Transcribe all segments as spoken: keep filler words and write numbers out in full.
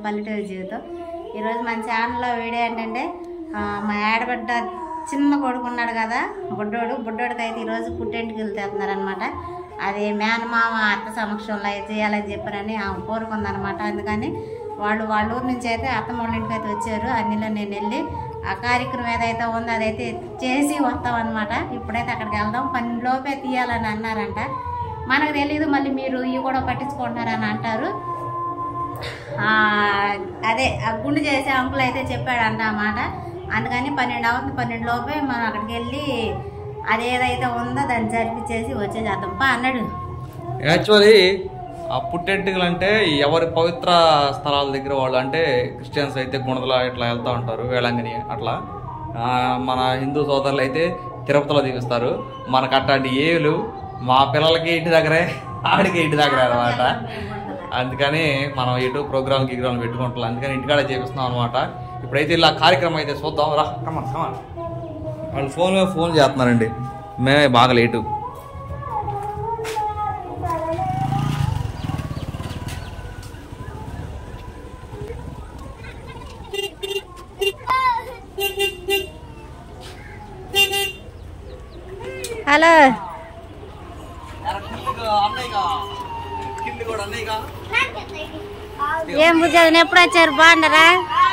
పల్లెటూరు జీవితం. ఈరోజు మన ఛానల్లో వీడియో ఏంటంటే మా ఆడబిడ్డ చిన్న కొడుకు ఉన్నాడు కదా బుడ్డోడు బుడ్డోడికి అయితే ఈరోజు పుట్టెంటికి వెళ్తున్నారనమాట. అది మేనమామ అత్త సమక్షంలో చేయాలని చెప్పారని ఆమె కోరుకుందనమాట. అందుకని వాళ్ళు వాళ్ళ ఊరు నుంచి అయితే అత్తమ్మ వాళ్ళ ఇంటికి అయితే వచ్చారు. అన్నిలో నేను వెళ్ళి ఆ కార్యక్రమం ఏదైతే ఉందో అదైతే చేసి వస్తామన్నమాట. ఇప్పుడైతే అక్కడికి వెళ్దాం. పనిలోపే తీయాలని అన్నారంట. మనకు తెలీదు, మళ్ళీ మీరు ఇవి కూడా పట్టించుకుంటున్నారని అంటారు. అదే ఆ గుండు చేసే అంకుల్ అయితే చెప్పాడంట అన్నమాట. అందుకని పన్నెండు అవుతుంది, పన్నెండు లోపే మనం అక్కడికి వెళ్ళి అదేదైతే ఉందో దాన్ని జరిపించేసి వచ్చేసేద్దాం పా అన్నాడు. యాక్చువల్లీ ఆ పుట్టెంటుకలు అంటే ఎవరి పవిత్ర స్థలాల దగ్గర వాళ్ళు, అంటే క్రిస్టియన్స్ అయితే గుణదల ఇట్లా వెళ్తూ ఉంటారు, వేళంగిని అట్లా. మన హిందూ సోదరులు అయితే తిరుపతిలో దిగుస్తారు. మనకు అట్లాంటి ఏలు మా పిల్లలకి ఇంటి దగ్గరే, ఆడికి ఇంటి దగ్గరే అనమాట. అందుకని మనం ఇటు ప్రోగ్రామ్ గిగ్రామ్ పెట్టుకుంటాం. అందుకని ఇంటికాడ చేపిస్తున్నాం అనమాట. ఇప్పుడైతే ఇలా కార్యక్రమం అయితే చూద్దాం రా. కమాన్ కమాన్. వాళ్ళు ఫోన్ మీద ఫోన్ చేస్తున్నారండి, మేమే బాగా లేటు. హలో ఏం బుజ్జాదని ఎప్పుడు వచ్చారు? బాగుండరా?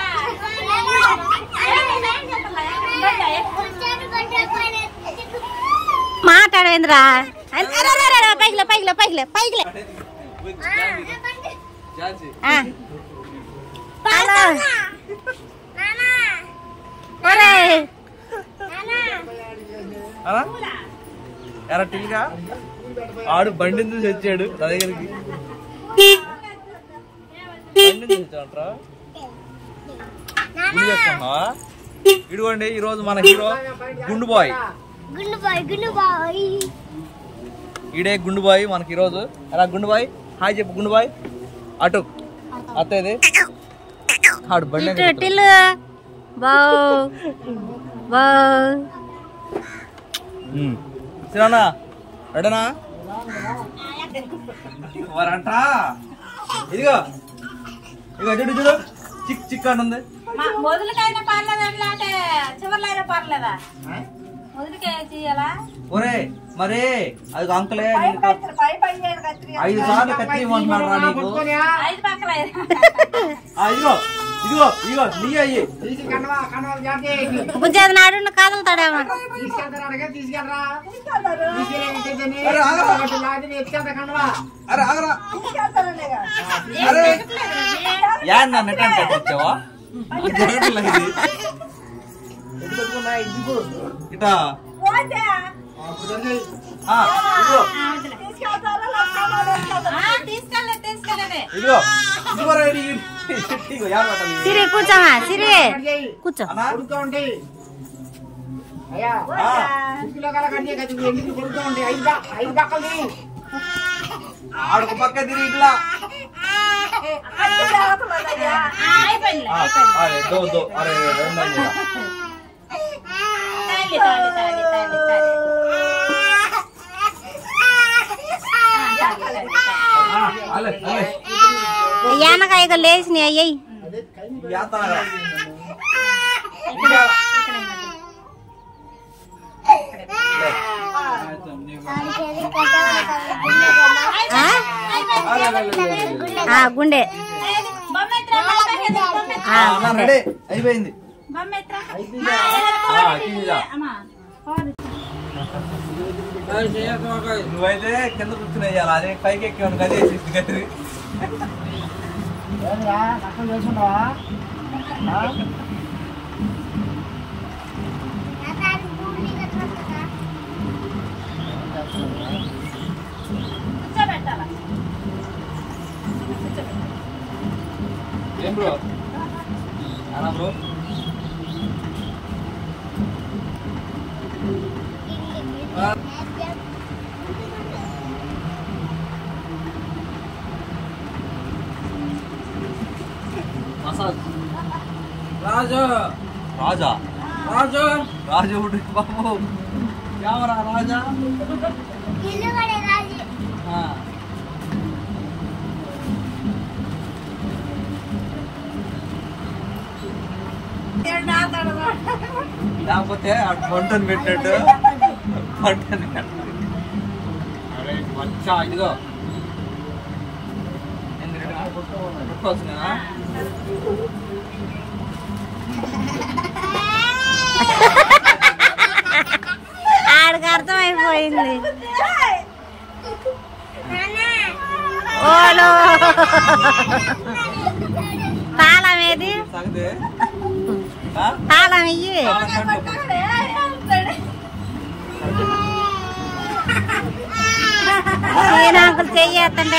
మాట్లాడేంద్రా పైకిలే పైకిలే పైకిలే పైకిలే. ఎరా టిల్గా ఆడు బండి చూసి వచ్చాడు నా దగ్గరికి. ఇదిగోండి ఈరోజు మన హీరో గుండు బాయ్. ఈడే గుండు బాయ్ మనకి ఈరోజు. ఎలా గుండు బాయ్? హాయ్ చెప్పు గుండు బాయ్. అటు అత్తది ఆడు బండి సినా రెడనా వారంట. ఇదిగో ఇదిగో చూడు చూడు చిక్ చిక్ అంటుంది. మొదలుకైనా పర్లేదు, ఎట్లా అంటే చివర్లో అయినా పర్లేదా? మొదలుకాయ చేయాలా? ఒరే మరి అది అంకలే ఐదు సార్లు కత్తి ఇవ్వమంటున్నాడు రా నీకు. ఇదిగో ఇదిగో ఇదిగో నీ అయ్యి బుజ్జాది నాడు కాదలుతాడేమో. అరే ఆగరా యాడ్ నా నెట్ అంటే వచ్చావా? ఇటా సిరి కూర్చోమా సిరి కూర్చో. ఆడుకు పక్క తిరిగి ఇట్లా దో దో అరే యానకాయగా లేచినాయి అయ్యాయి. గుండె అయిపోయింది. నువ్వైతే కింద కూర్చుని వేయాలి, అదే పైకి ఎక్కి అదే గది. ఏం బ్రో అనా బ్రో? రాజు రాజా రాజు రాజు బాబు కెమెరా రాజా లేకపోతే వంటను పెట్టినట్టు వంటని వచ్చా ఇదిగో ఆడికి అర్థమైపోయింది. ఓలో తాళం ఏది? తాళం ఇయ్యి. నాకు చెయ్యేస్తుంటే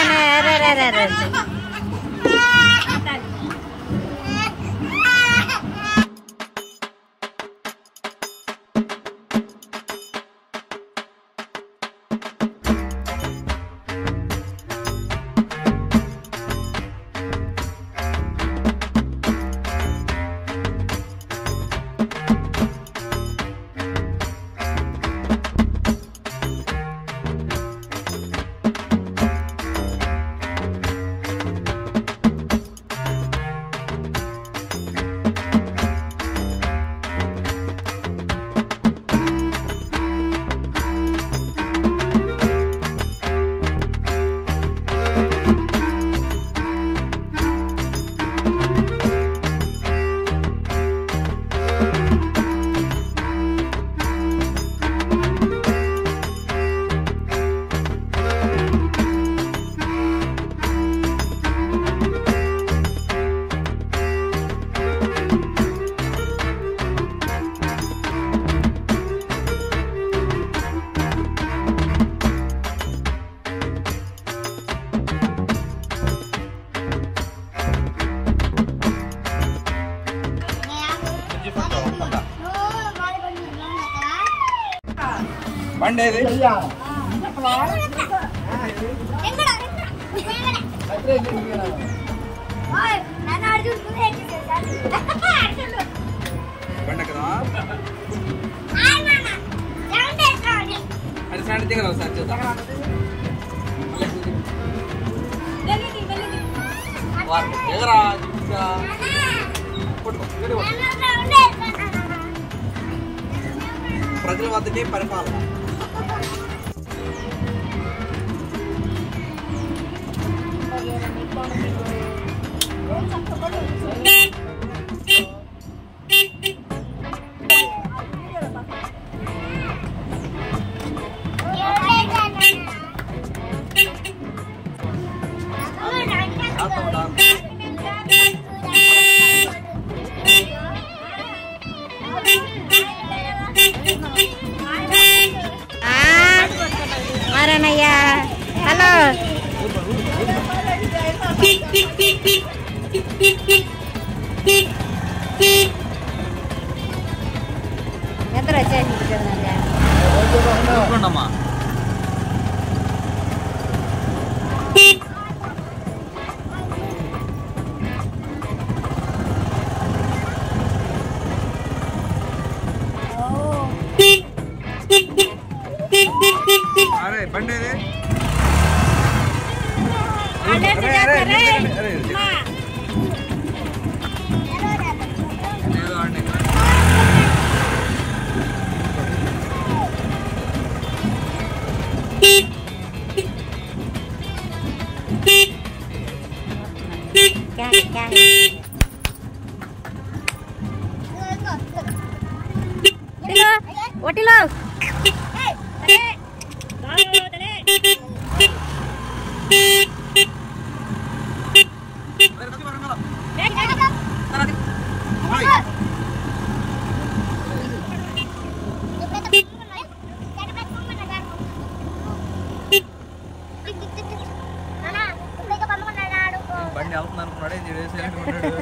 బండి బండి కదా అది సండి దిగరా సార్ చూద్దాం. దిగరా ప్రజల వద్దకే పరిపాలన. మరణయ్యా హలో ఎద్దరు వచ్చేసి అరే బండి ఒటిలో బండి వెళ్తుంది అనుకున్నాడు ఏం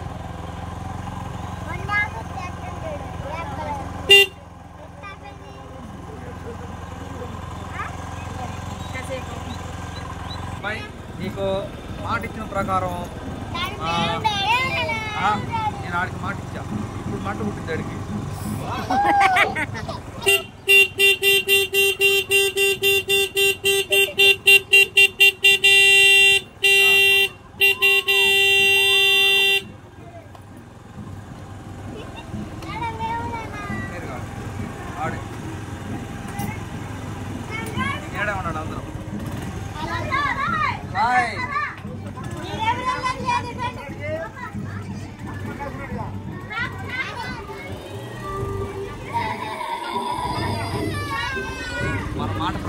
నీకు మాట ఇచ్చిన ప్రకారం నేను ఆడికి మాట ఇచ్చా. ఇప్పుడు మంట పుట్టింది ఆడికి.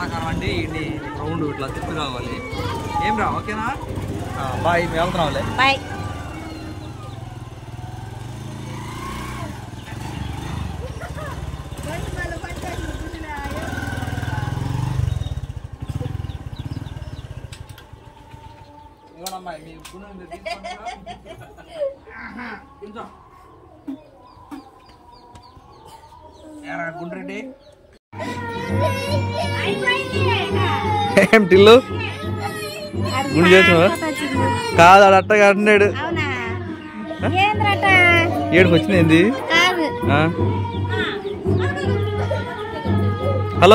ప్రకారం అండి ఇన్ని రౌండ్ ఇట్లా తిప్పి రావాలి. ఏం రా ఓకేనా? బాయ్, మేము వెళ్తున్నాంలే. బాయ్. గుండ్రెడ్డి ఏం టిల్లు గుండు చేసినావా? కాదు ఆడ అట్టగా అంటున్నాడు. ఏడుకు వచ్చింది. హలో,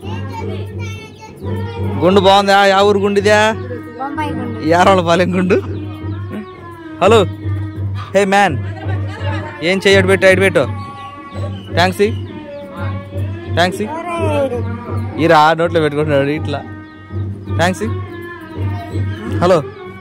గుండు బాగుందా? యా ఊరు గుండిదా? యారాళ్ళ పాలెం గుండు. హలో, హే మ్యాన్, ఏం చెయ్యడు పెట్టు, ఐడు పెట్టు. థ్యాంక్స్ థ్యాంక్స్ ఈరా నోట్లో పెట్టుకుంటున్నాడు ఇట్లా. థ్యాంక్స్. హలో,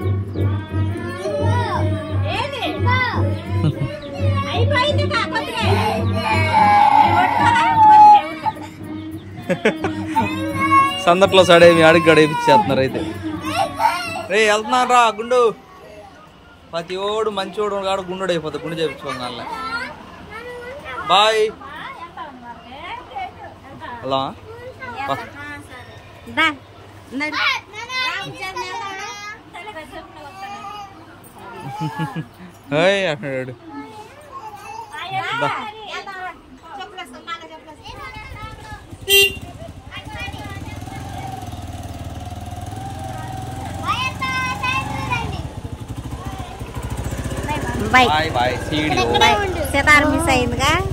సందట్లో సడే మీ అడిగి గడేపిచ్చేస్తున్నారు. అయితే రే వెళ్తున్నాను రా గుండు. ప్రతి ఓడు మంచోడు కాడు గుండు అయిపోతుంది. గుండు చేయించుకోవాలి. బాయ్. హలో అంటున్నాడు. Bye bye bye. Sitar miss అయిందిగా.